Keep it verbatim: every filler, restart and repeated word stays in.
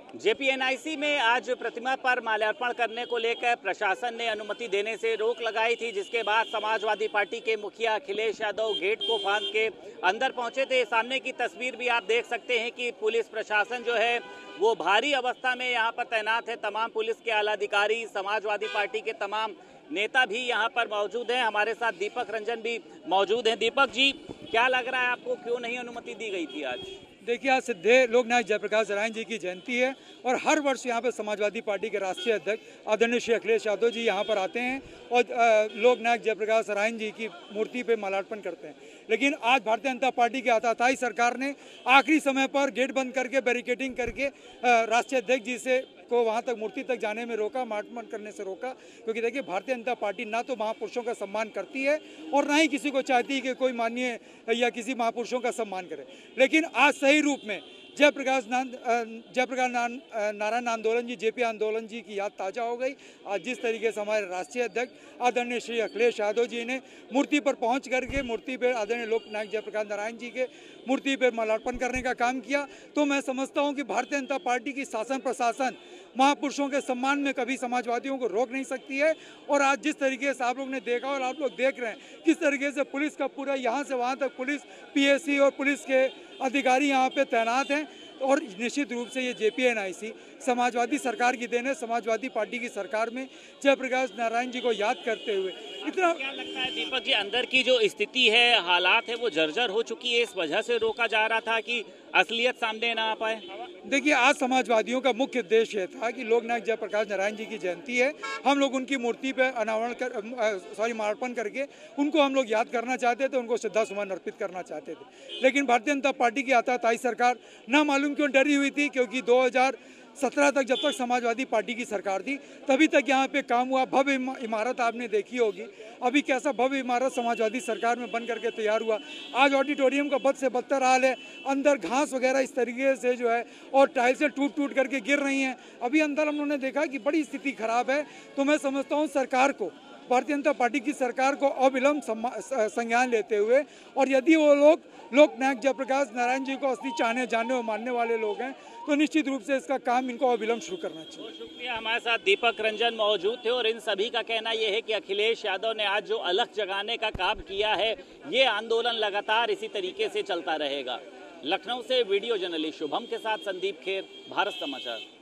JPNIC में आज प्रतिमा पर माल्यार्पण करने को लेकर प्रशासन ने अनुमति देने से रोक लगाई थी, जिसके बाद समाजवादी पार्टी के मुखिया अखिलेश यादव गेट को फांद के अंदर पहुंचे थे। सामने की तस्वीर भी आप देख सकते हैं कि पुलिस प्रशासन जो है वो भारी अवस्था में यहाँ पर तैनात है। तमाम पुलिस के आला अधिकारी, समाजवादी पार्टी के तमाम नेता भी यहाँ पर मौजूद हैं। हमारे साथ दीपक रंजन भी मौजूद हैं। दीपक जी, क्या लग रहा है आपको, क्यों नहीं अनुमति दी गई थी आज? देखिए, आज सिद्धे लोकनायक जयप्रकाश नारायण जी की जयंती है और हर वर्ष यहाँ पर समाजवादी पार्टी के राष्ट्रीय अध्यक्ष आदरणीय श्री अखिलेश यादव जी यहाँ पर आते हैं और लोकनायक जयप्रकाश नारायण जी की मूर्ति पे माल्यार्पण करते हैं। लेकिन आज भारतीय जनता पार्टी की आताताई सरकार ने आखिरी समय पर गेट बंद करके, बैरिकेडिंग करके राष्ट्रीय अध्यक्ष जी से को वहाँ तक मूर्ति तक जाने में रोका, माल्यार्पण करने से रोका। क्योंकि देखिए, भारतीय जनता पार्टी ना तो महापुरुषों का सम्मान करती है और ना ही किसी को चाहती है कि कोई माननीय या किसी महापुरुषों का सम्मान करे। लेकिन आज सही रूप में जयप्रकाश जयप्रकाश नारायण आंदोलन जी, जेपी आंदोलन जी की याद ताज़ा हो गई। आज जिस तरीके से हमारे राष्ट्रीय अध्यक्ष आदरणीय श्री अखिलेश यादव जी ने मूर्ति पर पहुंच करके मूर्ति पर आदरणीय लोकनायक जयप्रकाश नारायण जी के मूर्ति पर माल्यार्पण करने का काम किया, तो मैं समझता हूं कि भारतीय जनता पार्टी की शासन प्रशासन महापुरुषों के सम्मान में कभी समाजवादियों को रोक नहीं सकती है। और आज जिस तरीके से आप लोग ने देखा और आप लोग देख रहे हैं किस तरीके से पुलिस का पूरा यहाँ से वहाँ तक पुलिस, पीएससी और पुलिस के अधिकारी यहाँ पे तैनात हैं। और निश्चित रूप से ये जेपीएनआईसी समाजवादी सरकार की देन है। समाजवादी पार्टी की सरकार में जयप्रकाश नारायण जी को याद करते हुए इतना क्या लगता है दीपक जी, अंदर की जो स्थिति है, हालात है, वो जर्जर हो चुकी है, इस वजह से रोका जा रहा था कि असलियत सामने ना आ पाए? देखिए, आज समाजवादियों का मुख्य उद्देश्य था कि लोकनायक जयप्रकाश नारायण जी की जयंती है, हम लोग उनकी मूर्ति पे अनावरण कर सॉरी माल्यार्पण करके उनको हम लोग याद करना चाहते थे, उनको श्रद्धासुमन अर्पित करना चाहते थे। लेकिन भारतीय जनता पार्टी की आताताई सरकार ना मालूम क्यों डरी हुई थी, क्योंकि दो हजार सत्रह तक जब तक समाजवादी पार्टी की सरकार थी तभी तक यहाँ पे काम हुआ। भव्य इमारत आपने देखी होगी, अभी कैसा भव्य इमारत समाजवादी सरकार में बन करके तैयार हुआ। आज ऑडिटोरियम का बद से बदतर हाल है, अंदर घास वगैरह इस तरीके से जो है और टाइल्सें टूट टूट करके गिर रही हैं। अभी अंदर हम लोगों ने देखा कि बड़ी स्थिति खराब है। तो मैं समझता हूँ सरकार को, भारतीय जनता पार्टी की सरकार को अविलंब संज्ञान लेते हुए, और यदि वो लोग लोकनायक जयप्रकाश नारायण जी को असली चाहने, जानने और मानने वाले लोग हैं, तो निश्चित रूप से इसका काम इनको अविलंब शुरू करना चाहिए। बहुत शुक्रिया। हमारे साथ दीपक रंजन मौजूद थे और इन सभी का कहना यह है कि अखिलेश यादव ने आज जो अलख जगाने का काम किया है, ये आंदोलन लगातार इसी तरीके से चलता रहेगा। लखनऊ से वीडियो जर्नलिस्ट शुभम के साथ संदीप खेर, भारत समाचार।